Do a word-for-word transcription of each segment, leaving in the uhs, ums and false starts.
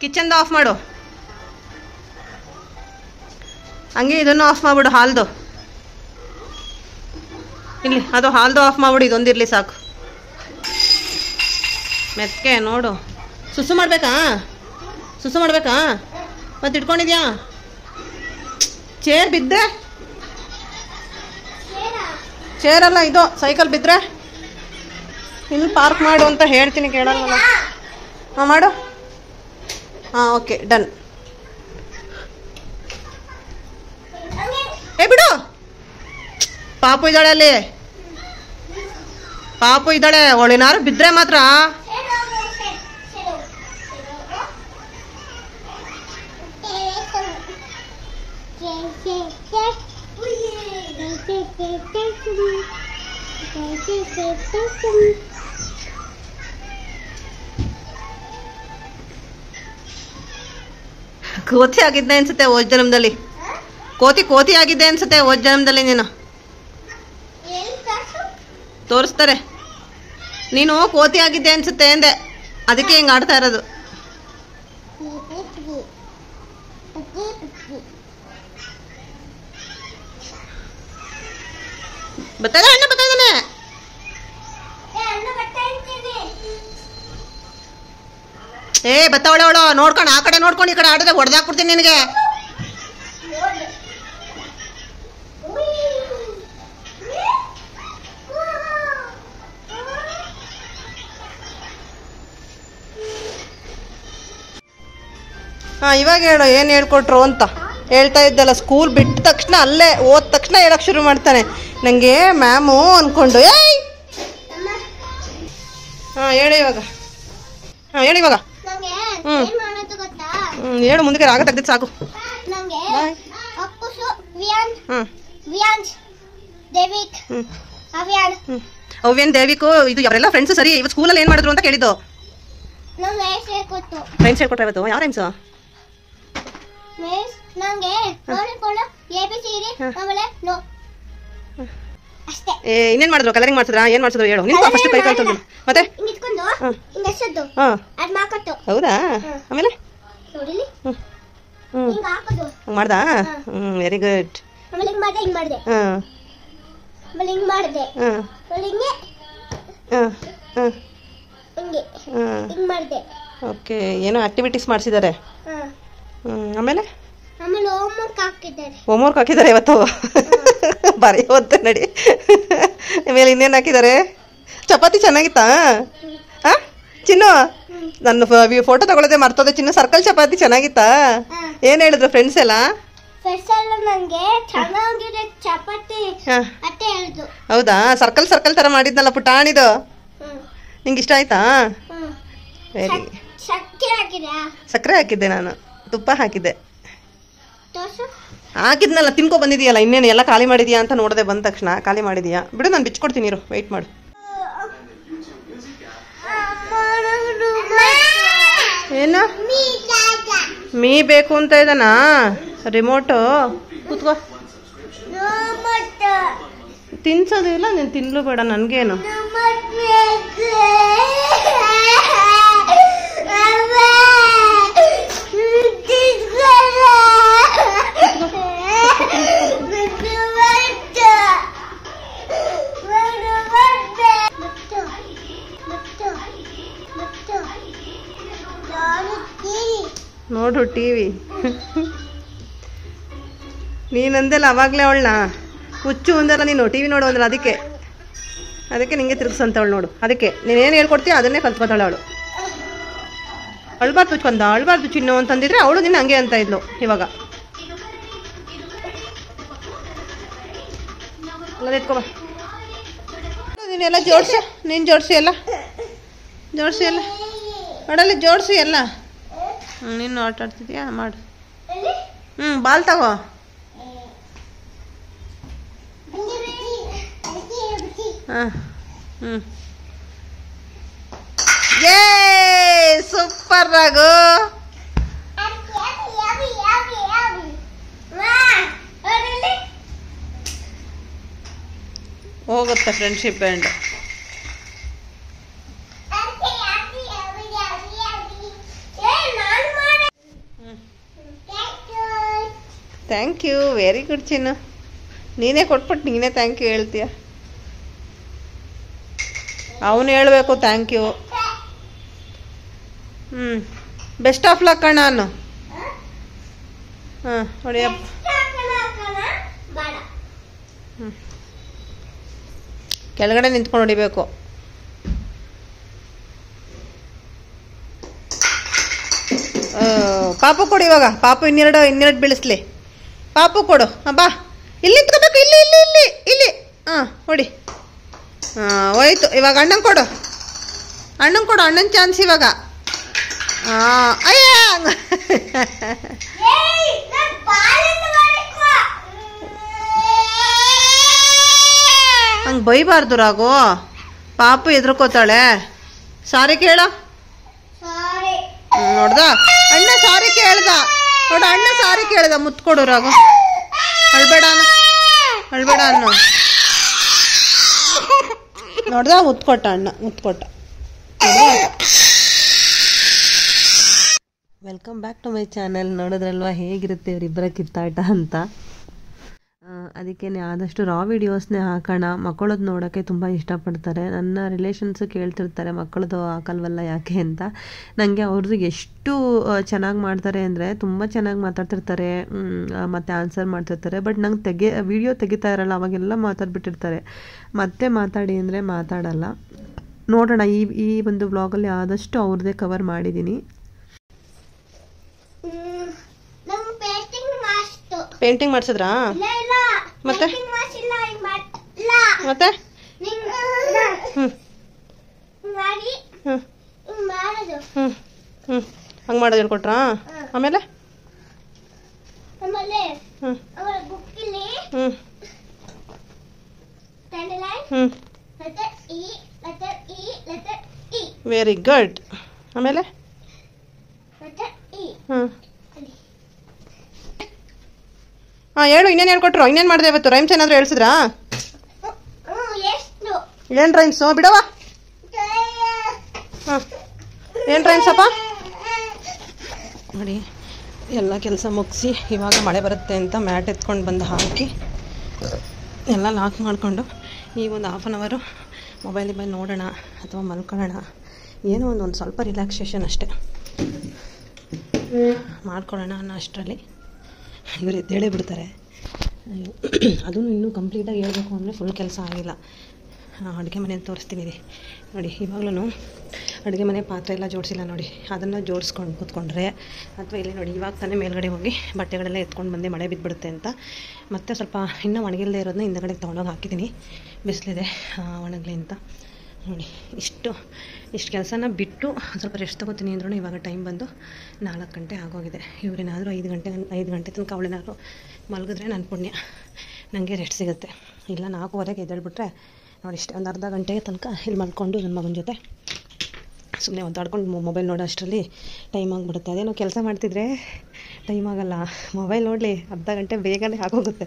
ಕಿಚನ್ದು of ಮಾಡು, ಹಂಗೆ ಇದನ್ನು ಆಫ್ ಮಾಡ್ಬಿಡು. ಹಾಲ್ದು ಇಲ್ಲಿ ಅದು ಹಾಲ್ದು ಆಫ್ ಮಾಡ್ಬಿಡು, ಇದೊಂದಿರಲಿ ಸಾಕು. ಮೆತ್ತಗೆ ನೋಡು. ಸುಸು ಮಾಡಬೇಕಾ? ಸುಸು ಮಾಡಬೇಕಾ? ಮತ್ತೆ ಇಟ್ಕೊಂಡಿದ್ಯಾ? ಚೇರ್ ಬಿದ್ದರೆ, ಚೇರಲ್ಲ ಇದು ಸೈಕಲ್ ಬಿದ್ದರೆ ಇಲ್ಲಿ ಪಾರ್ಕ್ ಮಾಡು ಅಂತ ಹೇಳ್ತೀನಿ, ಕೇಳಲ್ಲ. ಹಾಂ ಮಾಡು. ಹಾಂ ಓಕೆ ಡನ್. ಏ ಬಿಡು, ಪಾಪು ಇದ್ದಾಳೆ ಅಲ್ಲಿ, ಪಾಪು ಇದ್ದಾಳೆ. ಅವಳೇನಾರು ಬಿದ್ದರೆ ಮಾತ್ರ ಕೋತಿ ಆಗಿದ್ದೆ ಅನ್ಸುತ್ತೆ ಹೋದ ಜನ್ಮದಲ್ಲಿ. ಕೋತಿ ಕೋತಿ ಆಗಿದ್ದೆ ಅನ್ಸುತ್ತೆ ಹೋದ ಜನ್ಮದಲ್ಲಿ. ನೀನು ತೋರಿಸ್ತಾರೆ, ನೀನು ಕೋತಿ ಆಗಿದ್ದೆ ಅನ್ಸುತ್ತೆ ಅಂದೆ, ಅದಕ್ಕೆ ಹಿಂಗೆ ಆಡ್ತಾ ಇರೋದು. ಬತ್ತಾಗ ಅಣ್ಣ ಬತ್ತಾಗನೆ. ಏ ಬತ್ತಾವಳೆ ಅವಳು, ನೋಡ್ಕೊಂಡು ಆ ಕಡೆ ನೋಡ್ಕೊಂಡು ಈ ಕಡೆ ಆಡಿದ್ರೆ ಹೊಡೆದಾಕ್ಬಿಡ್ತೀನಿ ನಿನಗೆ. ಹಾಂ ಇವಾಗ ಹೇಳು, ಏನು ಹೇಳ್ಕೊಟ್ರು ಅಂತ ಹೇಳ್ತಾ ಇದ್ದಲ್ಲ. ಸ್ಕೂಲ್ ಬಿಟ್ಟ ತಕ್ಷಣ ಅಲ್ಲೇ ಓದ ತಕ್ಷಣ ಹೇಳಕ್ಕೆ ಶುರು ಮಾಡ್ತಾನೆ. ನನಗೆ ಮ್ಯಾಮು ಅಂದ್ಕೊಂಡು. ಏಯ್ ಹಾಂ ಹೇಳಿ ಇವಾಗ. ಹಾಂ ಹೇಳಿ ಇವಾಗ. ಹ್ಞೂ ಹ್ಞೂ ಹೇಳು, ಮುಂದಕ್ಕೆ ರಾಗ ತೆಗ್ದಿದ್ದು ಸಾಕು. ಹ್ಞೂ ಅವ್ಯನ್ ದೇವಿಕು ಇದು ಅವರೆಲ್ಲ ಫ್ರೆಂಡ್ಸು. ಸರಿ, ಇವತ್ತು ಸ್ಕೂಲಲ್ಲಿ ಏನು ಮಾಡಿದ್ರು ಅಂತ ಕೇಳಿದ್ದು. ಫ್ರೆಂಡ್ಸ್ ಹೇಳ್ಕೊಟ್ರೆ ಇವತ್ತು. ಯಾವ ಫ್ರೆಂಡ್ಸು? ಏ ಇನ್ನೇನು ಮಾಡಿದ್ರು? ಕಲರಿಂಗ್ ಮಾಡಿಸಿದ್ರಾ? ಏನು ಮಾಡಿಸಿದ್ರು ಹೇಳು. ನಿಂತು ಫಸ್ಟ್ ಕೈ ಕಾಲು ತೊಳ್ದು ಮತ್ತೆ. ಹೌದಾ? ಆಮೇಲೆ ಹ್ಞೂ ಹ್ಞೂ ಮಾಡ್ದಾ? ಹ್ಞೂ ವೆರಿ ಗುಡ್. ಹಾಂ ಓಕೆ, ಏನೋ ಆಕ್ಟಿವಿಟೀಸ್ ಮಾಡಿಸಿದ್ದಾರೆ. ಹ್ಞೂ ಆಮೇಲೆ ಹೋಮ್ವರ್ಕ್ ಹಾಕಿದ್ದಾರೆ ಇವತ್ತು. ಬರೆಯೋದು ನಡಿ. ಆಮೇಲೆ ಇನ್ನೇನು ಹಾಕಿದ್ದಾರೆ? ಚಪಾತಿ ಚೆನ್ನಾಗಿತ್ತಾ? ಹಾಂ ಚಿನ್ನು, ನನ್ನ ಫೋಟೋ ತಗೊಳ್ಳೋದೆ ಮರ್ತೋದೆ. ಚಿನ್ನು ಸರ್ಕಲ್ ಚಪಾತಿ ಚೆನ್ನಾಗಿತ್ತಾ? ಏನು ಹೇಳಿದ್ರು ಫ್ರೆಂಡ್ಸ್ ಎಲ್ಲ? ಹೌದಾ? ಸರ್ಕಲ್ ಸರ್ಕಲ್ ಥರ ಮಾಡಿದ್ನಲ್ಲ ಪುಟಾಣಿದು, ನಿಂಗೆ ಇಷ್ಟ ಆಯ್ತಾ? ವೆರಿ. ಸಕ್ಕರೆ ಹಾಕಿದ್ದೆ ನಾನು, ತುಪ್ಪ ಹಾಕಿದ್ದೆ. ಹಾಕಿದ್ನಲ್ಲ, ತಿನ್ಕೊ ಬಂದಿದೆಯಲ್ಲ. ಇನ್ನೇನು ಎಲ್ಲ ಖಾಲಿ ಮಾಡಿದ್ಯಾ ಅಂತ ನೋಡಿದೆ ಬಂದ ತಕ್ಷಣ. ಖಾಲಿ ಮಾಡಿದ್ಯಾ? ಬಿಡು, ನಾನು ಬಿಚ್ಕೊಡ್ತೀನಿ ಇರು, ವೆಯ್ಟ್ ಮಾಡು. ಏನ ಮೀ ಬೇಕು ಅಂತ ಇದ್ದಾನಾ? ರಿಮೋಟು ಕೂತ್ಕೋ. ತಿನ್ಸೋದಿಲ್ಲ, ನೀನು ತಿನ್ಲು ಬೇಡ, ನನಗೇನು. ನೋಡು ಟಿವಿ. ನೀನಂದೆಲ್ಲ ಅವಾಗಲೇ ಅವಳನ್ನ ಹುಚ್ಚು ಅಂದಲ್ಲ ನೀನು, ಟಿ ವಿ ನೋಡು ಅಂದ್ರೆ. ಅದಕ್ಕೆ ಅದಕ್ಕೆ ನಿಂಗೆ ತಿರುಗಿಸಂತವಳು ನೋಡು. ಅದಕ್ಕೆ ನೀನೇನು ಹೇಳ್ಕೊಡ್ತೀಯ ಅದನ್ನೇ ಕಲ್ತ್ಕೊತಾಳೆ ಅವಳು. ಅಳ್ಬಾರ್ದು ಚಂದ, ಅಳ್ಬಾರ್ದು ಚಿನ್ನು ಅಂತಂದಿದ್ರೆ ಅವಳು ನಿನ್ನ ಹಂಗೆ ಅಂತ ಇದ್ಲು. ಇವಾಗ ಎಲ್ಲ ಎತ್ಕೊಬ. ನೀನೆಲ್ಲ ಜೋಡಿಸಿ, ನೀನು ಜೋಡಿಸಿ ಎಲ್ಲ ಜೋಡಿಸಿ ಎಲ್ಲ ನೋಡಲ್ಲಿ ಜೋಡಿಸಿ ಎಲ್ಲ. ಹ್ಞೂ ನೀನು ಆಟ ಆಡ್ತಿದ್ಯಾ? ಮಾಡು. ಹ್ಞೂ ಬಾಲ್ ತಗೋ. ಹಾಂ ಹ್ಞೂ ಏ ಸೂಪರ್ ರಾಗು. ಹೋಗುತ್ತೆ friendship band. Thank you, very good Chinnu. ನೀನೇ ಕೊಟ್ಬಿಟ್ಟು ನೀನೇ ಥ್ಯಾಂಕ್ ಯು ಹೇಳ್ತೀಯ. ಅವನು ಹೇಳಬೇಕು ಥ್ಯಾಂಕ್ ಯು. ಹ್ಞೂ ಬೆಸ್ಟ್ ಆಫ್ ಲಕ್ ಅಣ್ಣ ನಾನು. ಹಾಂ ಹೊಡಿಯಪ್ಪ. ಹ್ಞೂ ಕೆಳಗಡೆ ನಿಂತ್ಕೊಂಡು ಹೊಡಿಬೇಕು. ಪಾಪು ಕೊಡು ಇವಾಗ. ಪಾಪು ಇನ್ನೆರಡು ಇನ್ನೆರಡು ಬೀಳಿಸ್ಲಿ. ಪಾಪು ಕೊಡು. ಹಾಂ ಬಾ, ಇಲ್ಲಿ ನಿಂತ್ಕೋಬೇಕು. ಇಲ್ಲಿ ಇಲ್ಲಿ ಇಲ್ಲಿ ಇಲ್ಲಿ ಹಾಂ ಹೊಡಿ. ಹಾಂ ಹೋಯ್ತು. ಇವಾಗ ಅಣ್ಣಂಗೆ ಕೊಡು. ಅಣ್ಣಂಗೆ ಕೊಡು. ಅಣ್ಣನ ಚಾನ್ಸ್ ಇವಾಗ. ಹಾಂ ಅಯ್ಯ ಹಂಗೆ ಬೈಬಾರ್ದು ರಾಗು. ಪಾಪು ಎದ್ರಕೋತಾಳೆ. ಸಾರಿ ಕೇಳ. ನೋಡ್ದ ಅಣ್ಣ ಸಾರಿ ಕೇಳ್ದ. ನೋಡ ಅಣ್ಣ ಸಾರಿ ಕೇಳ್ದ. ಮುತ್ಕೊಡು ರಾಗು. ಅಳ್ಬೇಡ ಅಣ್ಣ, ಅಳ್ಬೇಡ ಅಣ್ಣ. ನೋಡ್ದ ಮುತ್ಕೊಟ್ಟ ಅಣ್ಣ, ಮುತ್ಕೊಟ್ಟ. Welcome back to my channel. ನೋಡಿದ್ರಲ್ವ ಹೇಗಿರುತ್ತೆ ಇವರಿಬ್ಬರ ಕಿತ್ತಾಟ ಅಂತ. ಅದಕ್ಕೆ ಆದಷ್ಟು ರಾ ವೀಡಿಯೋಸ್ನೇ ಹಾಕೋಣ. ಮಕ್ಕಳದ್ದು ನೋಡೋಕ್ಕೆ ತುಂಬ ಇಷ್ಟಪಡ್ತಾರೆ. ನನ್ನ ರಿಲೇಷನ್ಸು ಕೇಳ್ತಿರ್ತಾರೆ ಮಕ್ಕಳದ್ದು ಹಾಕಲ್ವಲ್ಲ ಯಾಕೆ ಅಂತ. ನನಗೆ ಅವ್ರದ್ದು ಎಷ್ಟು ಚೆನ್ನಾಗಿ ಮಾಡ್ತಾರೆ ಅಂದರೆ ತುಂಬ ಚೆನ್ನಾಗಿ ಮಾತಾಡ್ತಿರ್ತಾರೆ ಮತ್ತು ಆನ್ಸರ್ ಮಾಡ್ತಿರ್ತಾರೆ. ಬಟ್ ನಂಗೆ ತೆಗೆ ವಿಡಿಯೋ ತೆಗಿತಾ ಇರಲ್ಲ, ಅವಾಗೆಲ್ಲ ಮಾತಾಡ್ಬಿಟ್ಟಿರ್ತಾರೆ. ಮತ್ತೆ ಮಾತಾಡಿ ಅಂದರೆ ಮಾತಾಡಲ್ಲ. ನೋಡೋಣ, ಈ ಈ ಒಂದು ವ್ಲಾಗಲ್ಲಿ ಆದಷ್ಟು ಅವ್ರದ್ದೇ ಕವರ್ ಮಾಡಿದ್ದೀನಿ. ಪೇಂಟಿಂಗ್ ಮಾಡಿಸಿದ್ರಾ? ಮತ್ತೆ ಮತ್ತೆ ಹ್ಞೂ ಹ್ಞೂ ಹ್ಞೂ ಹ್ಞೂ ಹಂಗೆ ಮಾಡೋದು ಹೇಳ್ಕೊಟ್ರಾ? ಆಮೇಲೆ ಹ್ಞೂ ಹ್ಞೂ ಹ್ಞೂ ವೆರಿ ಗುಡ್. ಆಮೇಲೆ ಹ್ಞೂ ಹಾಂ ಹೇಳು. ಇನ್ನೇನು ಹೇಳ್ಕೊಟ್ರು? ಇನ್ನೇನು ಮಾಡಿದೆ ಇವತ್ತು? ರೈಮ್ಸ್ ಏನಾದರೂ ಹೇಳ್ಸಿದ್ರಾ? ಏನು ರೈಮ್ಸು ಬಿಡವ? ಹಾಂ ಏನು ರೈಮ್ಸಪ್ಪ? ನೋಡಿ ಎಲ್ಲ ಕೆಲಸ ಮುಗಿಸಿ ಇವಾಗ ಮಳೆ ಬರುತ್ತೆ ಅಂತ ಮ್ಯಾಟ್ ಎತ್ಕೊಂಡು ಬಂದು ಹಾಕಿ ಎಲ್ಲ ಲಾಕ್ ಮಾಡಿಕೊಂಡು ಈ ಒಂದು ಹಾಫ್ ಆನ್ ಅವರು ಮೊಬೈಲಿಗೆ ಬಂದು ನೋಡೋಣ ಅಥವಾ ಮಲ್ಕೊಳ್ಳೋಣ, ಏನೋ ಒಂದು ಒಂದು ಸ್ವಲ್ಪ ರಿಲ್ಯಾಕ್ಸೇಷನ್ ಅಷ್ಟೇ ಮಾಡ್ಕೊಳ್ಳೋಣ ಅನ್ನೋ ಅಷ್ಟರಲ್ಲಿ ಇವರು ಎದ್ದೇಳೇ ಬಿಡ್ತಾರೆ. ಅದನ್ನು ಇನ್ನೂ ಕಂಪ್ಲೀಟಾಗಿ ಹೇಳ್ಬೇಕು ಅಂದರೆ ಫುಲ್ ಕೆಲಸ ಆಗಿಲ್ಲ. ಅಡುಗೆ ಮನೆ ತೋರಿಸ್ತೀನಿ ನೋಡಿ. ಇವಾಗಲೂ ಅಡುಗೆ ಮನೆ ಪಾತ್ರೆ ಎಲ್ಲ ಜೋಡಿಸಿಲ್ಲ ನೋಡಿ. ಅದನ್ನು ಜೋಡಿಸ್ಕೊಂಡು ಕೂತ್ಕೊಂಡ್ರೆ ಅಥವಾ ಇಲ್ಲಿ ನೋಡಿ ಇವಾಗ ತಾನೇ ಮೇಲ್ಗಡೆ ಹೋಗಿ ಬಟ್ಟೆಗಳೆಲ್ಲ ಎತ್ಕೊಂಡು ಬಂದೆ ಮಳೆ ಬಿದ್ದುಬಿಡುತ್ತೆ ಅಂತ. ಮತ್ತು ಸ್ವಲ್ಪ ಇನ್ನೂ ಒಣಗಿಲ್ಲದೆ ಇರೋದನ್ನ ಹಿಂದಗಡೆಗೆ ತೊಗೊಂಡೋಗಿ ಹಾಕಿದ್ದೀನಿ. ಬಿಸಿಲಿದೆ ಒಣಗಲಿ ಅಂತ ನೋಡಿ. ಇಷ್ಟು ಇಷ್ಟು ಕೆಲಸನ ಬಿಟ್ಟು ಸ್ವಲ್ಪ ರೆಸ್ಟ್ ತೊಗೋತೀನಿ ಅಂದ್ರೂ ಇವಾಗ ಟೈಮ್ ಬಂದು ನಾಲ್ಕು ಗಂಟೆ ಆಗೋಗಿದೆ. ಇವ್ರೇನಾದರೂ ಐದು ಗಂಟೆ ಐದು ಗಂಟೆ ತನಕ ಅವಳೇನಾದರೂ ಮಲಗಿದ್ರೆ ನನ್ನ ಪುಣ್ಯ, ನನಗೆ ರೆಸ್ಟ್ ಸಿಗುತ್ತೆ. ಇಲ್ಲ ನಾಲ್ಕೂವರೆಗೆ ಎದ್ದೇಳ್ಬಿಟ್ರೆ ನೋಡಿ ಇಷ್ಟೇ ಒಂದು ಅರ್ಧ ಗಂಟೆಗೆ ತನಕ ಇಲ್ಲಿ ಮಲ್ಕೊಂಡು ನನ್ನ ಮಗನ ಜೊತೆ ಸುಮ್ಮನೆ ಒದ್ದಾಡ್ಕೊಂಡು ಮೊಬೈಲ್ ನೋಡೋ ಅಷ್ಟರಲ್ಲಿ ಟೈಮ್ ಆಗಿಬಿಡುತ್ತೆ. ಅದೇನೋ ಕೆಲಸ ಮಾಡ್ತಿದ್ರೆ ಟೈಮ್ ಆಗೋಲ್ಲ, ಮೊಬೈಲ್ ನೋಡಲಿ ಅರ್ಧ ಗಂಟೆ ಬೇಗನೆ ಆಗೋಗುತ್ತೆ.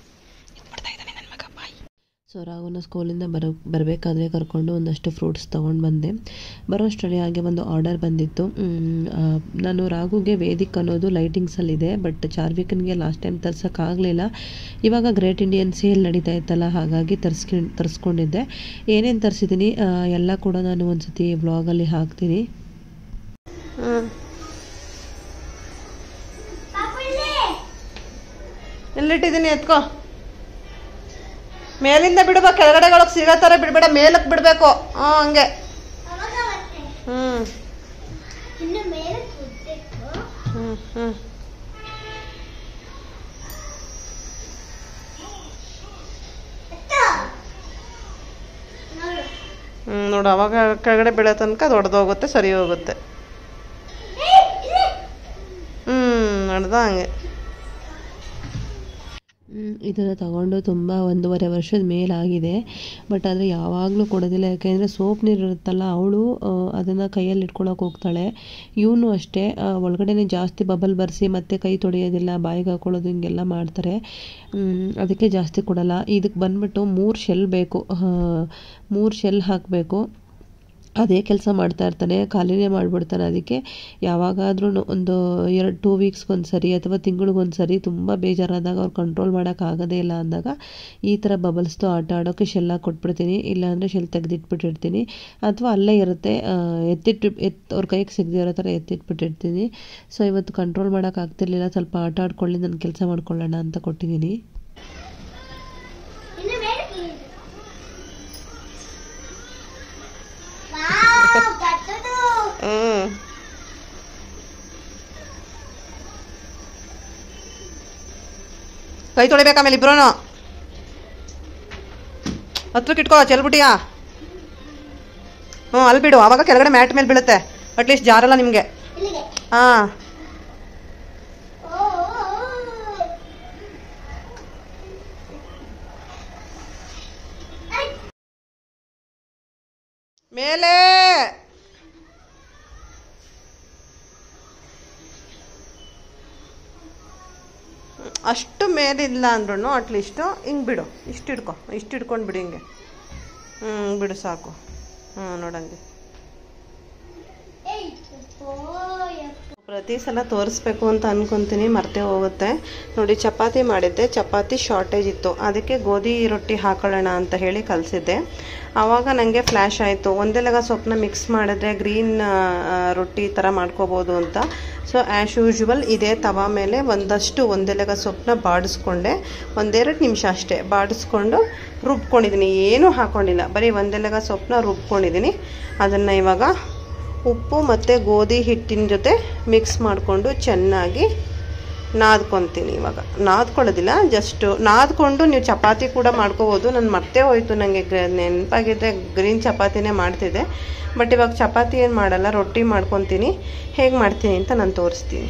ಸೊ ರಾಗುನ ಸ್ಕೂಲಿಂದ ಬರೋ ಬರಬೇಕಾದ್ರೆ ಕರ್ಕೊಂಡು ಒಂದಷ್ಟು ಫ್ರೂಟ್ಸ್ ತೊಗೊಂಡು ಬಂದೆ. ಬರೋ ಅಷ್ಟರಲ್ಲಿ ಹಾಗೆ ಒಂದು ಆರ್ಡರ್ ಬಂದಿತ್ತು. ನಾನು ರಾಗುಗೆ ವೇದಿಕ್ ಅನ್ನೋದು ಲೈಟಿಂಗ್ಸಲ್ಲಿದೆ, ಬಟ್ ಚಾರ್ವಿಕನ್ಗೆ ಲಾಸ್ಟ್ ಟೈಮ್ ತರ್ಸೋಕ್ಕಾಗಲಿಲ್ಲ. ಇವಾಗ ಗ್ರೇಟ್ ಇಂಡಿಯನ್ ಸೇಲ್ ನಡೀತಾ ಇತ್ತಲ್ಲ, ಹಾಗಾಗಿ ತರಿಸ್ಕೊಂಡು ತರಿಸ್ಕೊಂಡಿದ್ದೆ. ಏನೇನು ತರಿಸಿದ್ದೀನಿ ಎಲ್ಲ ಕೂಡ ನಾನು ಒಂದು ಸತಿ ವ್ಲಾಗಲ್ಲಿ ಹಾಕ್ತೀನಿ. ಎಲ್ಲಿಟ್ಟಿದ್ದೀನಿ ಎತ್ಕೋ. ಮೇಲಿಂದ ಬಿಡ್ಬೇಕು, ಕೆಳಗಡೆಗಳಿಗೆ ಸಿಗೋ ಥರ ಬಿಡಬೇಡ, ಮೇಲಕ್ಕೆ ಬಿಡಬೇಕು. ಹಾಂ ಹಂಗೆ. ಹ್ಞೂ ಹ್ಞೂ ಹ್ಞೂ ಹ್ಞೂ ನೋಡು, ಅವಾಗ ಕೆಳಗಡೆ ಬೀಳೋ ತನಕ ದೊಡ್ಡದೋಗುತ್ತೆ, ಸರಿ ಹೋಗುತ್ತೆ. ಹ್ಞೂ ನಡ್ದ ಹಂಗೆ. ಇದನ್ನು ತಗೊಂಡು ತುಂಬ ಒಂದೂವರೆ ವರ್ಷದ ಮೇಲಾಗಿದೆ. ಬಟ್ ಆದರೆ ಯಾವಾಗಲೂ ಕೊಡೋದಿಲ್ಲ, ಯಾಕೆಂದರೆ ಸೋಪ್ ನೀರು ಇರುತ್ತಲ್ಲ, ಅವಳು ಅದನ್ನು ಕೈಯಲ್ಲಿ ಇಟ್ಕೊಳಕ್ಕೆ ಹೋಗ್ತಾಳೆ. ಇವನು ಅಷ್ಟೇ ಒಳಗಡೆ ಜಾಸ್ತಿ ಬಬಲ್ ಬರೆಸಿ ಮತ್ತು ಕೈ ತೊಳೆಯೋದಿಲ್ಲ, ಬಾಯಿಗೆ ಹಾಕೊಳ್ಳೋದು ಹಿಂಗೆಲ್ಲ ಮಾಡ್ತಾರೆ. ಅದಕ್ಕೆ ಜಾಸ್ತಿ ಕೊಡಲ್ಲ. ಇದಕ್ಕೆ ಬಂದ್ಬಿಟ್ಟು ಮೂರು ಶೆಲ್ ಬೇಕು, ಮೂರು ಶೆಲ್ ಹಾಕಬೇಕು. ಅದೇ ಕೆಲಸ ಮಾಡ್ತಾ ಇರ್ತಾನೆ, ಖಾಲಿನೇ ಮಾಡಿಬಿಡ್ತಾನೆ. ಅದಕ್ಕೆ ಯಾವಾಗಾದ್ರೂ ಒಂದು ಎರಡು ಟೂ ವೀಕ್ಸ್ಗೊಂದು ಸರಿ ಅಥವಾ ತಿಂಗಳಿಗೊಂದು ಸರಿ ತುಂಬ ಬೇಜಾರಾದಾಗ ಅವ್ರು ಕಂಟ್ರೋಲ್ ಮಾಡೋಕ್ಕಾಗೋದೇ ಇಲ್ಲ ಅಂದಾಗ ಈ ಥರ ಬಬಲ್ಸ್ದು ಆಟ ಆಡೋಕ್ಕೆ ಶೆಲ್ಲ ಕೊಟ್ಬಿಡ್ತೀನಿ. ಇಲ್ಲಾಂದರೆ ಶೆಲ್ ತೆಗೆದಿಟ್ಬಿಟ್ಟಿರ್ತೀನಿ ಅಥವಾ ಅಲ್ಲೇ ಇರುತ್ತೆ, ಎತ್ತಿಟ್ಟು ಎತ್ತು ಅವ್ರ ಕೈಗೆ ಸಿಗದೆ ಇರೋ ಥರ ಎತ್ತಿಟ್ಬಿಟ್ಟಿರ್ತೀನಿ. ಸೊ ಇವತ್ತು ಕಂಟ್ರೋಲ್ ಮಾಡೋಕ್ಕಾಗ್ತಿರ್ಲಿಲ್ಲ, ಸ್ವಲ್ಪ ಆಟ ಆಡ್ಕೊಳ್ಳಿ, ನಾನು ಕೆಲಸ ಮಾಡ್ಕೊಳ್ಳೋಣ ಅಂತ ಕೊಟ್ಟಿದ್ದೀನಿ. ಹ್ಮ್ ಕೈ ತೊಳಿಬೇಕು ಆಮೇಲೆ ಇಬ್ರು ಹತ್ರಕ್ಕೆ ಇಟ್ಕೋ, ಚೆಲ್ಬಿಟ್ಟಿಯಾ? ಹ್ಞೂ ಅಲ್ಲಿ ಬಿಡು, ಆವಾಗ ಕೆಳಗಡೆ ಮ್ಯಾಟ್ ಮೇಲೆ ಬೀಳುತ್ತೆ, ಅಟ್ಲೀಸ್ಟ್ ಜಾರಲ್ಲ ನಿಮಗೆ. ಹಾಂ ಮೇಲೆ ಅಷ್ಟು ಮೇಲಿಲ್ಲ ಅಂದ್ರೂ ಅಟ್ಲೀಸ್ಟು ಹಿಂಗೆ ಬಿಡು, ಇಷ್ಟು ಹಿಡ್ಕೊ, ಇಷ್ಟು ಹಿಡ್ಕೊಂಡು ಬಿಡಿ ಹಿಂಗೆ. ಹ್ಞೂ ಬಿಡು ಸಾಕು. ಹ್ಞೂ ನೋಡಂಗೆ ಪ್ರತಿ ಸಲ ತೋರಿಸ್ಬೇಕು ಅಂತ ಅನ್ಕೊತೀನಿ, ಮರ್ತೇ ಹೋಗುತ್ತೆ. ನೋಡಿ ಚಪಾತಿ ಮಾಡಿದ್ದೆ, ಚಪಾತಿ ಶಾರ್ಟೇಜ್ ಇತ್ತು, ಅದಕ್ಕೆ ಗೋಧಿ ರೊಟ್ಟಿ ಹಾಕೊಳ್ಳೋಣ ಅಂತ ಹೇಳಿ ಕಲಿಸಿದ್ದೆ. ಆವಾಗ ನನಗೆ ಫ್ಲ್ಯಾಶ್ ಆಯಿತು, ಒಂದೆಲಗ ಸೊಪ್ಪನ್ನ ಮಿಕ್ಸ್ ಮಾಡಿದ್ರೆ ಗ್ರೀನ್ ರೊಟ್ಟಿ ಥರ ಮಾಡ್ಕೋಬೋದು ಅಂತ. ಸೊ ಆ್ಯಸ್ ಯೂಶ್ವಲ್ ಇದೇ ತವಾ ಮೇಲೆ ಒಂದಷ್ಟು ಒಂದೆಲಗ ಸೊಪ್ಪನ್ನ ಬಾಡಿಸ್ಕೊಂಡೆ, ಒಂದೆರಡು ನಿಮಿಷ ಅಷ್ಟೇ ಬಾಡಿಸ್ಕೊಂಡು ರುಬ್ಕೊಂಡಿದ್ದೀನಿ, ಏನೂ ಹಾಕ್ಕೊಂಡಿಲ್ಲ, ಬರೀ ಒಂದೆಲಗ ಸೊಪ್ಪನ್ನ ರುಬ್ಕೊಂಡಿದ್ದೀನಿ. ಅದನ್ನು ಇವಾಗ ಉಪ್ಪು ಮತ್ತು ಗೋಧಿ ಹಿಟ್ಟಿನ ಜೊತೆ ಮಿಕ್ಸ್ ಮಾಡಿಕೊಂಡು ಚೆನ್ನಾಗಿ ನಾದ್ಕೊತೀನಿ. ಇವಾಗ ನಾದ್ಕೊಳ್ಳೋದಿಲ್ಲ, ಜಸ್ಟು ನಾದ್ಕೊಂಡು ನೀವು ಚಪಾತಿ ಕೂಡ ಮಾಡ್ಕೋಬೋದು. ನಾನು ಮರ್ತೇ ಹೋಯಿತು, ನನಗೆ ನೆನಪಾಗಿದ್ದರೆ ಗ್ರೀನ್ ಚಪಾತಿನೇ ಮಾಡ್ತಿದ್ದೆ. ಬಟ್ ಇವಾಗ ಚಪಾತಿ ಏನು ಮಾಡಲ್ಲ, ರೊಟ್ಟಿ ಮಾಡ್ಕೊತೀನಿ. ಹೇಗೆ ಮಾಡ್ತೀನಿ ಅಂತ ನಾನು ತೋರಿಸ್ತೀನಿ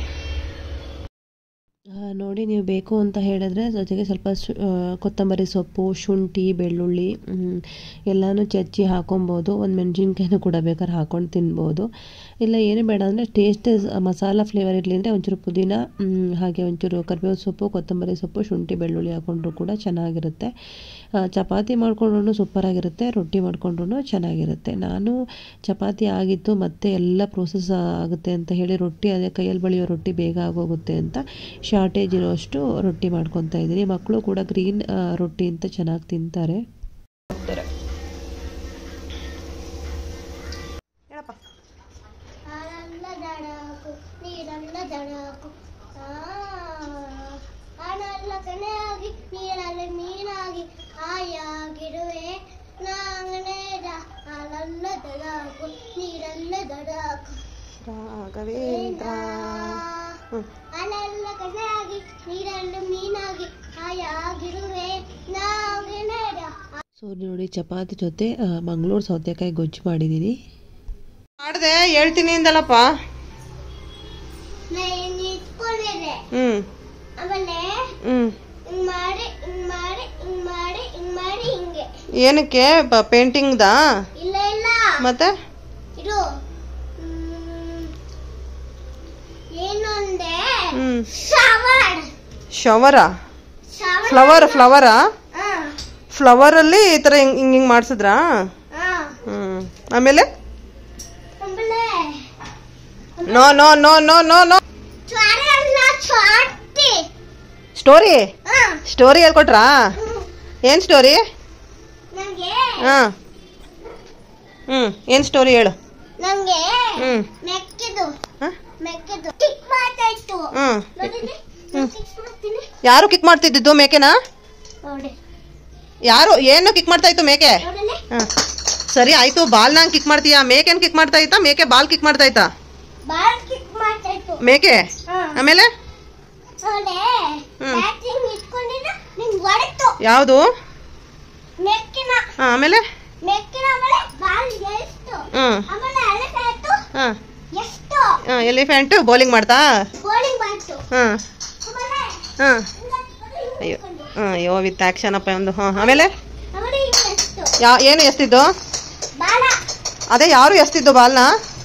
ನೋಡಿ. ನೀವು ಬೇಕು ಅಂತ ಹೇಳಿದ್ರೆ ಜೊತೆಗೆ ಸ್ವಲ್ಪ ಕೊತ್ತಂಬರಿ ಸೊಪ್ಪು, ಶುಂಠಿ, ಬೆಳ್ಳುಳ್ಳಿ ಎಲ್ಲನೂ ಚಚ್ಚಿ ಹಾಕೊಬೋದು. ಒಂದು ಮೆಣಸಿನ್ಕಾಯಿನೂ ಕೂಡ ಬೇಕಾದ್ರೆ ಹಾಕ್ಕೊಂಡು ತಿನ್ಬೋದು. ಇಲ್ಲ ಏನು ಬೇಡ ಅಂದರೆ ಟೇಸ್ಟ್ ಮಸಾಲ ಫ್ಲೇವರ್ ಇರಲಿ ಅಂದರೆ ಒಂಚೂರು ಪುದೀನ, ಹಾಗೆ ಒಂಚೂರು ಕರಿಬೇವು ಸೊಪ್ಪು, ಕೊತ್ತಂಬರಿ ಸೊಪ್ಪು, ಶುಂಠಿ, ಬೆಳ್ಳುಳ್ಳಿ ಹಾಕ್ಕೊಂಡ್ರು ಕೂಡ ಚೆನ್ನಾಗಿರುತ್ತೆ. ಚಪಾತಿ ಮಾಡ್ಕೊಂಡ್ರೂ ಸೂಪರಾಗಿರುತ್ತೆ, ರೊಟ್ಟಿ ಮಾಡ್ಕೊಂಡ್ರೂ ಚೆನ್ನಾಗಿರುತ್ತೆ. ನಾನು ಚಪಾತಿ ಆಗಿತ್ತು ಮತ್ತು ಎಲ್ಲ ಪ್ರೋಸೆಸ್ ಆಗುತ್ತೆ ಅಂತ ಹೇಳಿ ರೊಟ್ಟಿ, ಅದೇ ಕೈಯಲ್ಲಿ ಬಳಿಯೋ ರೊಟ್ಟಿ ಬೇಗ ಆಗೋಗುತ್ತೆ ಅಂತ ಶಾರ್ಟೇಜ್ ಇರೋಷ್ಟು ರೊಟ್ಟಿ ಮಾಡ್ಕೊತಾ ಇದ್ದೀನಿ. ಮಕ್ಕಳು ಕೂಡ ಗ್ರೀನ್ ರೊಟ್ಟಿ ಅಂತ ಚೆನ್ನಾಗಿ ತಿಂತಾರೆ. ರಾಘವೇಂದ್ರ ಸೊ ನೋಡಿ ಚಪಾತಿ ಜೊತೆ ಮಂಗಳೂರು ಸೌತೆಕಾಯಿ ಗೊಜ್ಜು ಮಾಡಿದ್ದೀನಿ. ಮಾಡಿದೆ ಹೇಳ್ತೀನಿ ಅಂದಲ್ಲಪ್ಪ. ಹ್ಮ್ ಹ್ಮ್ ಏನಕ್ಕೆ ಪೇಂಟಿಂಗ್ದಾ? ಮತ್ತೆ ಶವರಾ? ಫ್ಲವರ್ ಫ್ಲವರಾ? ಫ್ಲವರ್ ಅಲ್ಲಿ ಈ ತರ ಹಿಂಗ್ ಹಿಂಗ್ ಮಾಡ್ಸಿದ್ರಾ? ಹ್ಮ್ ಆಮೇಲೆ no no no no no no story story ಹೇಳ್ಕೊಟ್ರಾ? ಏನ್ ಸ್ಟೋರಿ? ಹಾ ಹ್ಮ್ ಏನ್ ಸ್ಟೋರಿ ಹೇಳು. ಹ್ಮ್ ಯಾರು ಕಿಕ್ ಮಾಡ್ತಿದ್ದು ಮೇಕೆನಾ? ಯಾರು ಏನು ಕಿಕ್ ಮಾಡ್ತಾ ಇತ್ತು ಮೇಕೆ? ಹ ಸರಿ ಆಯ್ತು, ಬಾಲ್ ನಂಗೆ ಕಿಕ್ ಮಾಡ್ತೀಯಾ? ಮೇಕೆನ್ ಕಿಕ್ ಮಾಡ್ತಾ ಇತ್ತಾ? ಮೇಕೆ ಬಾಲ್ ಕಿಕ್ ಮಾಡ್ತಾ ಇತ್ತಾ? ಮೇಕೆ ಆಮೇಲೆ ಯಾವುದು? ಆಮೇಲೆ ಎಲಿಫೆಂಟ್ ಬೌಲಿಂಗ್ ಮಾಡ್ತಾ? ಹ್ಮ್ ಹ್ಮ್ ಅಯ್ಯೋ ಹ್ಮ್ ಅಯ್ಯೋ ವಿತ್ ಆಕ್ಷನ್ ಅಪ್ಪ ಒಂದು. ಹಾ ಆಮೇಲೆ ಯಾ ಏನು ಎಸ್ತಿದ್ದು? ಅದೇ ಯಾರು ಎಸ್ತಿದ್ದು ಬಾಲ್ನ?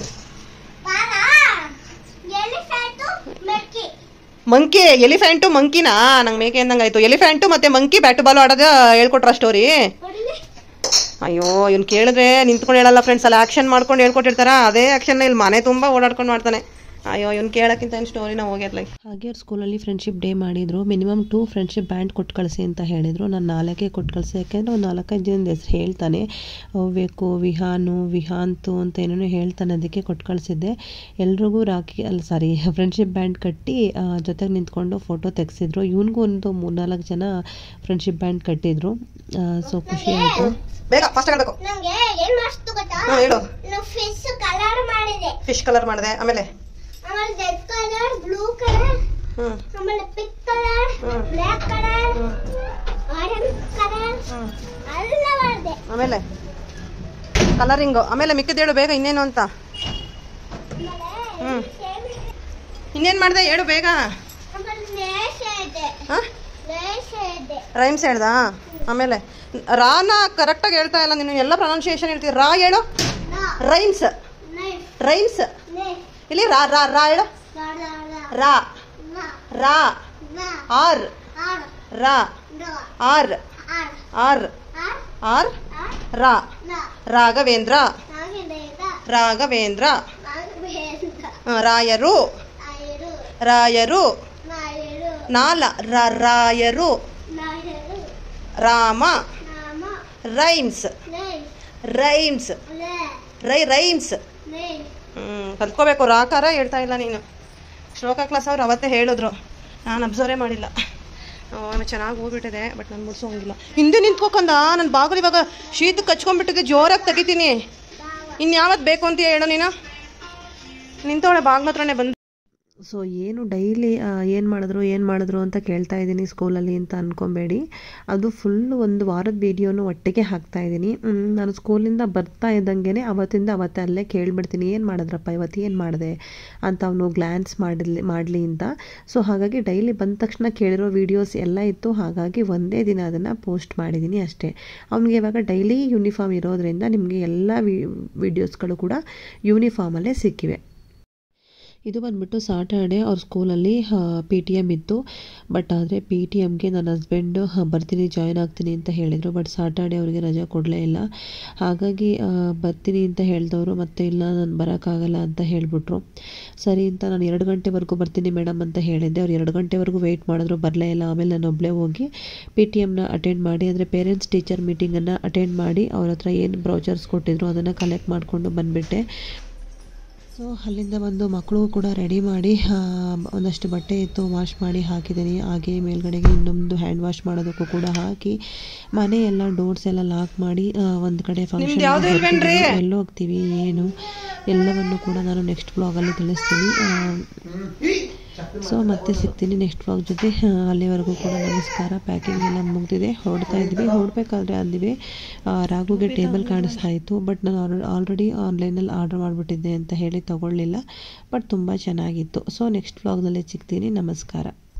ಮಂಕಿ. ಎಲಿಫೆಂಟು ಮಂಕಿನಾ? ನಂಗೆ ಮೇಕೆ ಅಂದಂಗಾಯ್ತು. ಎಲಿಫೆಂಟು ಮತ್ತೆ ಮಂಕಿ ಬ್ಯಾಟ್ ಬಾಲ್ ಆಡೋದ ಹೇಳ್ಕೊಟ್ರ ಸ್ಟೋರಿ? ಅಯ್ಯೋ ಇವ್ನು ಕೇಳಿದ್ರೆ ನಿಂತ್ಕೊಂಡು ಹೇಳಲ್ಲ ಫ್ರೆಂಡ್ಸ್, ಅಲ್ಲಿ ಆ್ಯಕ್ಷನ್ ಮಾಡ್ಕೊಂಡು ಹೇಳ್ಕೊಟ್ಟಿರ್ತಾರ, ಅದೇ ಆ್ಯಕ್ಷನ್ನ ಇಲ್ಲಿ ಮನೆ ತುಂಬ ಓಡಾಡ್ಕೊಂಡು ಮಾಡ್ತಾನೆ. ಅಯ್ಯೋ ಇವ್ನು ಕೇಳೋಕ್ಕಿಂತ ಏನು ಸ್ಟೋರಿನ ಹೋಗ್ಯದ. ಹಾಗೆ ಅವ್ರು ಸ್ಕೂಲಲ್ಲಿ ಫ್ರೆಂಡ್ಶಿಪ್ ಡೇ ಮಾಡಿದರು. ಮಿನಿಮಮ್ ಟೂ ಫ್ರೆಂಡ್ಶಿಪ್ ಬ್ಯಾಂಡ್ ಕೊಟ್ಟು ಕಳಿಸಿ ಅಂತ ಹೇಳಿದರು. ನಾನು ನಾಲ್ಕೇ ಕೊಟ್ಟು ಕಳಿಸಿ, ಯಾಕೆಂದರೆ ಒಂದು ನಾಲ್ಕೈದು ಜನದ ಹೆಸರು ಹೇಳ್ತಾನೆ, ವೇಕು, ವಿಹಾನು, ವಿಹಾಂತು ಅಂತ ಏನೇನೋ ಹೇಳ್ತಾನೆ, ಅದಕ್ಕೆ ಕೊಟ್ಟು ಕಳಿಸಿದ್ದೆ. ಎಲ್ರಿಗೂ ರಾಖಿ ಅಲ್ಲ ಸಾರಿ ಫ್ರೆಂಡ್ಶಿಪ್ ಬ್ಯಾಂಡ್ ಕಟ್ಟಿ ಜೊತೆಗೆ ನಿಂತ್ಕೊಂಡು ಫೋಟೋ ತೆಗೆಸಿದ್ರು. ಇವನಿಗೂ ಒಂದು ಮೂರ್ನಾಲ್ಕು ಜನ ಫ್ರೆಂಡ್ಶಿಪ್ ಬ್ಯಾಂಡ್ ಕಟ್ಟಿದ್ರು. ಸೊ ಖುಷಿ ಆಯಿತು. ಬೇಗ ಫಾಸ್ಟ್ ಆಗಬೇಕು. ನನಗೆ ಏನು ಮಾಡ್ತು ಗೊತ್ತಾ? ಹೇಳು. ನಾನು ಫಿಶ್ ಕಲರ್ ಮಾಡಿದೆ. ಫಿಶ್ ಕಲರ್ ಮಾಡಿದೆ, ಆಮೇಲೆ ಆಮೇಲೆ ರೆಡ್ ಕಲರ್, ಬ್ಲೂ ಕಲರ್, ಹ್ಮ್ ಆಮೇಲೆ pink colour, black colour, orange colour ಎಲ್ಲ ಮಾಡಿದೆ. ಆಮೇಲೆ ಕಲರಿಂಗು, ಆಮೇಲೆ ಮಿಕ್ಕಿದೇಳು ಬೇಗ ಇನ್ನೇನು ಅಂತ. ಹ್ಮ್ ಇನ್ನೇನು ಮಾಡಿದೆ ಹೇಳು ಬೇಗ. ಆಮೇಲೆ ಲೇಸ್ ಇದೆ. ಹಾಂ ಲೇಸ್ ಇದೆ. ರೈಮ್ಸ್ ಹೇಳ್ದಾ? ಆಮೇಲೆ ರಾನ ಕರೆಕ್ಟಾಗಿ ಹೇಳ್ತಾ ಇಲ್ಲ ನೀನು, ಎಲ್ಲ ಪ್ರೊನೌನ್ಸಿಯೇಷನ್ ಹೇಳ್ತೀವಿ. ರಾ ಹೇಳು. ರೈಮ್ಸ್ ರೈಮ್ಸ್ ಇಲ್ಲಿ ರಾ ರಾ ರಾ ಹೇಳು. ರಾ ರಾ ಆರ್ ರಾ ಆರ್ ಆರ್ ಆರ್ ರಾ ರಾಘವೇಂದ್ರ ರಾಘವೇಂದ್ರ ರಾಯರು ರಾಯರು ನಾಲ ರಾಯರು ರಾಮ ರೈಮ್ಸ್ ರೈಮ್ಸ್ ರೈ ರೈಮ್ಸ್ ಹ್ಞೂ ಕಲ್ತ್ಕೋಬೇಕು. ರಾಕಾರ ಹೇಳ್ತಾ ಇಲ್ಲ ನೀನು. ಶ್ಲೋಕ ಕ್ಲಾಸ್ ಅವ್ರು ಅವತ್ತೇ ಹೇಳಿದ್ರು, ನಾನು ಅಬ್ಸರ್ವೇ ಮಾಡಿಲ್ಲ. ಆಮೇಲೆ ಚೆನ್ನಾಗಿ ಹೋಗ್ಬಿಟ್ಟಿದೆ, ಬಟ್ ನಾನು ಮುಡ್ಸೋಂಗಿಲ್ಲ. ಹಿಂದೆ ನಿಂತ್ಕೋಕಂದ ನನ್ನ ಬಾಗಿಲು ಇವಾಗ ಶೀತಕ್ಕೆ ಕಚ್ಕೊಂಡ್ಬಿಟ್ಟಿದೆ, ಜೋರಾಗಿ ತೆಗಿತೀನಿ. ಇನ್ನು ಯಾವತ್ತು ಬೇಕು ಅಂತ ಹೇಳೋ ನೀನು. ನಿಂತವಳೆ ಬಾಗಿಲ ಹತ್ರನೇ ಬಂದು. ಸೊ ಏನು ಡೈಲಿ ಏನು ಮಾಡಿದ್ರು ಏನು ಮಾಡಿದ್ರು ಅಂತ ಕೇಳ್ತಾ ಇದ್ದೀನಿ ಸ್ಕೂಲಲ್ಲಿ ಅಂತ ಅಂದ್ಕೊಬೇಡಿ. ಅದು ಫುಲ್ಲು ಒಂದು ವಾರದ ವೀಡಿಯೋನು ಒಟ್ಟಿಗೆ ಹಾಕ್ತಾಯಿದ್ದೀನಿ. ನಾನು ಸ್ಕೂಲಿಂದ ಬರ್ತಾ ಇದ್ದಂಗೆ ಅವತ್ತಿಂದ ಅವತ್ತೇ ಅಲ್ಲೇ ಕೇಳಿಬಿಡ್ತೀನಿ, ಏನು ಮಾಡಿದ್ರಪ್ಪ ಇವತ್ತು, ಏನು ಮಾಡಿದೆ ಅಂತ ಅವನು ಗ್ಲ್ಯಾನ್ಸ್ ಮಾಡಲಿ ಮಾಡಲಿ ಅಂತ. ಸೊ ಹಾಗಾಗಿ ಡೈಲಿ ಬಂದ ತಕ್ಷಣ ಕೇಳಿರೋ ವೀಡಿಯೋಸ್ ಎಲ್ಲ ಇತ್ತು. ಹಾಗಾಗಿ ಒಂದೇ ದಿನ ಅದನ್ನು ಪೋಸ್ಟ್ ಮಾಡಿದ್ದೀನಿ ಅಷ್ಟೇ. ಅವನಿಗೆ ಇವಾಗ ಡೈಲಿ ಯೂನಿಫಾರ್ಮ್ ಇರೋದ್ರಿಂದ ನಿಮಗೆ ಎಲ್ಲ ವೀಡಿಯೋಸ್ಗಳು ಕೂಡ ಯೂನಿಫಾರ್ಮಲ್ಲೇ ಸಿಕ್ಕಿವೆ. ಇದು ಬಂದ್ಬಿಟ್ಟು ಸಾಟರ್ಡೆ ಅವ್ರ ಸ್ಕೂಲಲ್ಲಿ ಪಿ ಟಿ ಎಮ್ ಇತ್ತು. ಬಟ್ ಆದರೆ ಪಿ ಟಿ ಎಮ್ಗೆ ನನ್ನ ಹಸ್ಬೆಂಡ್ ಬರ್ತೀನಿ ಜಾಯ್ನ್ ಆಗ್ತೀನಿ ಅಂತ ಹೇಳಿದರು. ಬಟ್ ಸಾಟರ್ಡೆ ಅವರಿಗೆ ರಜೆ ಕೊಡಲೇ ಇಲ್ಲ. ಹಾಗಾಗಿ ಬರ್ತೀನಿ ಅಂತ ಹೇಳಿದವರು ಮತ್ತೆ ಇಲ್ಲ ನಾನು ಬರೋಕ್ಕಾಗಲ್ಲ ಅಂತ ಹೇಳಿಬಿಟ್ರು. ಸರಿ ಅಂತ ನಾನು ಎರಡು ಗಂಟೆವರೆಗೂ ಬರ್ತೀನಿ ಮೇಡಮ್ ಅಂತ ಹೇಳಿದ್ದೆ. ಅವ್ರು ಎರಡು ಗಂಟೆವರೆಗೂ ವೆಯ್ಟ್ ಮಾಡಿದ್ರು, ಬರಲೇ ಇಲ್ಲ. ಆಮೇಲೆ ನಾನು ಒಬ್ಬಳೇ ಹೋಗಿ ಪಿ ಟಿ ಎಮ್ನ ಅಟೆಂಡ್ ಮಾಡಿ, ಅಂದರೆ ಪೇರೆಂಟ್ಸ್ ಟೀಚರ್ ಮೀಟಿಂಗನ್ನು ಅಟೆಂಡ್ ಮಾಡಿ ಅವ್ರ ಹತ್ರ ಏನು ಬ್ರೌಚರ್ಸ್ ಕೊಟ್ಟಿದ್ರು ಅದನ್ನು ಕಲೆಕ್ಟ್ ಮಾಡಿಕೊಂಡು ಬಂದುಬಿಟ್ಟೆ. ಸೊ ಅಲ್ಲಿಂದ ಬಂದು ಮಕ್ಕಳು ಕೂಡ ರೆಡಿ ಮಾಡಿ ಒಂದಷ್ಟು ಬಟ್ಟೆ ಇತ್ತು ವಾಶ್ ಮಾಡಿ ಹಾಕಿದ್ದೀನಿ. ಹಾಗೆ ಮೇಲ್ಗಡೆಗೆ ಇನ್ನೊಂದು ಹ್ಯಾಂಡ್ ವಾಶ್ ಮಾಡೋದಕ್ಕೂ ಕೂಡ ಹಾಕಿ ಮನೆ ಎಲ್ಲ ಡೋರ್ಸ್ ಎಲ್ಲ ಲಾಕ್ ಮಾಡಿ ಒಂದು ಕಡೆ ಫಂಕ್ಷನ್ ಎಲ್ಲೋ ಹೋಗ್ತೀವಿ ಏನು ಎಲ್ಲವನ್ನು ಕೂಡ ನಾನು ನೆಕ್ಸ್ಟ್ ಬ್ಲಾಗಲ್ಲಿ ತಿಳಿಸ್ತೀನಿ. ಸೊ ಮತ್ತೆ ಸಿಗ್ತೀನಿ ನೆಕ್ಸ್ಟ್ ಬ್ಲಾಗ್ ಜೊತೆ. ಅಲ್ಲಿವರೆಗೂ ಕೂಡ ನಮಸ್ಕಾರ. ಪ್ಯಾಕಿಂಗ್ ಎಲ್ಲ ಮುಗಿದಿದೆ, ಹೊರಡ್ತಾ ಇದ್ವಿ. ಹೊರಡ್ಬೇಕಾದ್ರೆ ಅಂದಿವಿ ರಾಘುಗೆ ಟೇಬಲ್ ಕಾಣಿಸ್ತಾ ಇತ್ತು. ಬಟ್ ನಾನು ಆಲ್ರೆಡಿ ಆನ್ಲೈನಲ್ಲಿ ಆರ್ಡರ್ ಮಾಡಿಬಿಟ್ಟಿದ್ದೆ ಅಂತ ಹೇಳಿ ತೊಗೊಳ್ಳಿಲ್ಲ. ಬಟ್ ತುಂಬ ಚೆನ್ನಾಗಿತ್ತು. ಸೊ ನೆಕ್ಸ್ಟ್ ಬ್ಲಾಗ್ನಲ್ಲಿ ಸಿಗ್ತೀನಿ. ನಮಸ್ಕಾರ.